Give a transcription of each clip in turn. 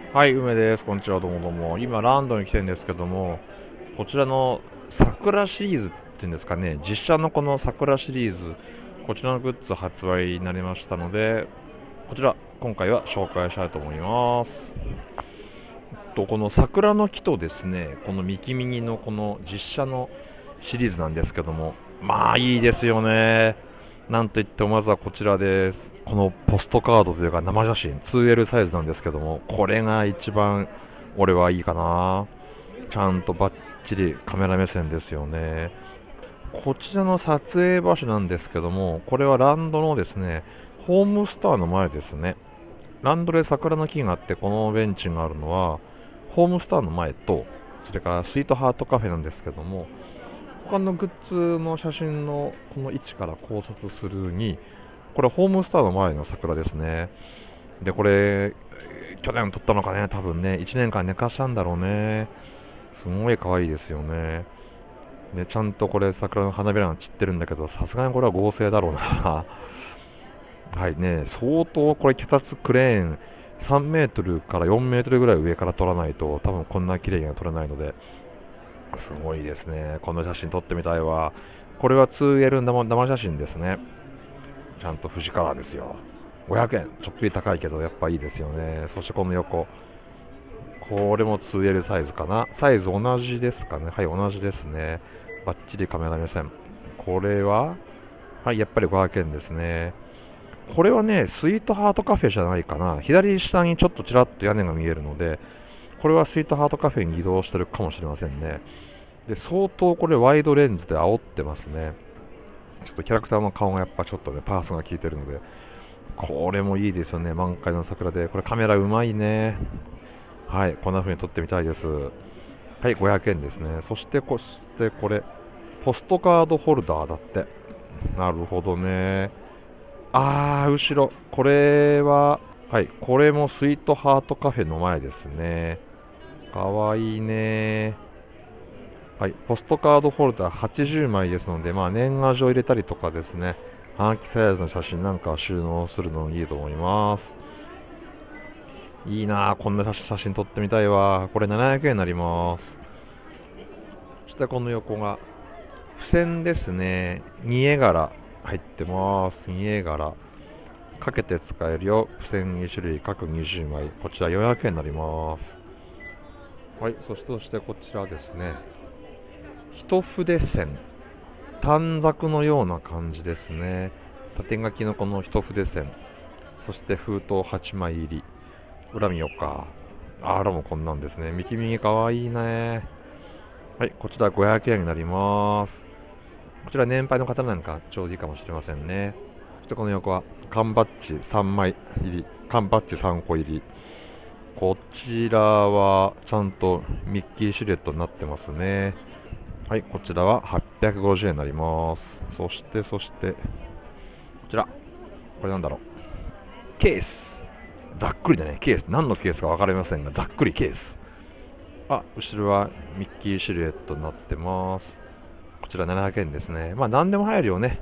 はい、梅です。こんにちは、どうもどうも。今、ランドに来てるんですけども、こちらの桜シリーズっていうんですかね、実写のこの桜シリーズ、こちらのグッズ発売になりましたので、こちら、今回は紹介したいと思います。この桜の木とですね、この右右のこの実写のシリーズなんですけども、まあいいですよね。なんといってもまずはこちらです。このポストカードというか生写真 2L サイズなんですけども、これが一番俺はいいかな。ちゃんとバッチリカメラ目線ですよね。こちらの撮影場所なんですけども、これはランドのですね、ホームスターの前ですね。ランドで桜の木があってこのベンチがあるのはホームスターの前と、それからスイートハートカフェなんですけども、他のグッズの写真のこの位置から考察するに、これホームスターの前の桜ですね。で、これ、去年撮ったのかね、多分ね、1年間寝かしたんだろうね。すごい可愛いですよね。で、ちゃんとこれ桜の花びらが散ってるんだけど、さすがにこれは合成だろうな。はいね、相当これ脚立クレーン3メートルから4メートルぐらい上から撮らないと多分こんな綺麗には撮れないので、すごいですね。この写真撮ってみたいわ。これは 2L 生写真ですね。ちゃんと富士カラーですよ。500円。ちょっぴり高いけどやっぱいいですよね。そしてこの横。これも 2L サイズかな。サイズ同じですかね。はい、同じですね。バッチリカメラ目線。これははい、やっぱり500円ですね。これはね、スイートハートカフェじゃないかな。左下にちょっとちらっと屋根が見えるので、これはスイートハートカフェに移動してるかもしれませんね。で、相当これワイドレンズで煽ってますね。ちょっとキャラクターの顔がやっぱちょっとね、パースが効いてるので、これもいいですよね。満開の桜で。これカメラうまいね。はい、こんな風に撮ってみたいです。はい、500円ですね。そしてこれ、ポストカードホルダーだって。なるほどね。後ろ。これは、はい、これもスイートハートカフェの前ですね。かわいいね。はい、ポストカードホルダー80枚ですので、まあ、年賀状入れたりとかですね、ハガキサイズの写真なんかを収納するのにいいと思います。いいなあ、こんな写真撮ってみたいわ。これ700円になります。そしてこの横が、付箋ですね。煮絵柄入ってます。煮絵柄。かけて使えるよ。付箋2種類各20枚。こちら400円になります。はい、そしてこちらですね。一筆線。短冊のような感じですね。縦書きのこの一筆線。そして封筒8枚入り。裏見ようか。裏もこんなんですね。右右かわいいね。はい、こちら500円になります。こちら年配の方なんかちょうどいいかもしれませんね。そしてこの横は缶バッジ3枚入り、缶バッジ3個入り。こちらはちゃんとミッキーシルエットになってますね。はい、こちらは850円になります。そして、こちら。これなんだろう。ケース。ざっくりだね、ケース。何のケースか分かりませんが、ざっくりケース。後ろはミッキーシルエットになってます。こちら700円ですね。まあ何でも入るよね。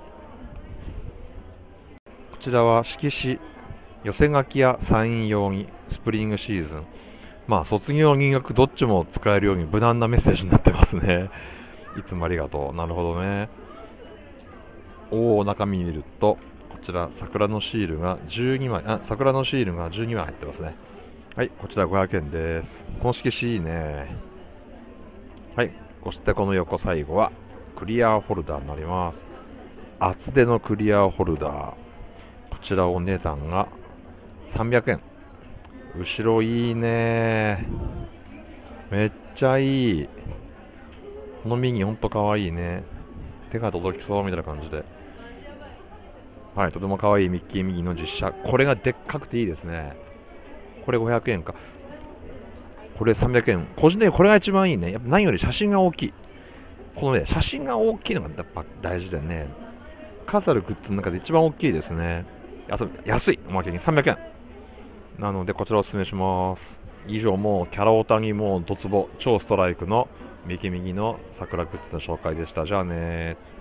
こちらは色紙、寄せ書きやサイン用にスプリングシーズン。まあ卒業入学どっちも使えるように無難なメッセージになってますね。いつもありがとう。なるほどね。中身見ると、こちら桜のシールが12枚、桜のシールが12枚入ってますね。はい、こちら500円です。この色紙いいね。はい、そしてこの横最後はクリアホルダーになります。厚手のクリアホルダー。こちらお値段が300円。後ろいいね。めっちゃいい。この右ほんとかわいいね。手が届きそうみたいな感じで。はい、とてもかわいいミッキー右の実写。これがでっかくていいですね。これ500円か。これ300円。個人的にこれが一番いいね。やっぱ何より写真が大きい。このね、写真が大きいのがやっぱ大事でね。数あるグッズの中で一番大きいですね。安い。おまけに300円。なので、こちらおすすめします。以上、もうキャラオタにもうドツボ、超ストライクの右右の桜グッズの紹介でした。じゃあねー。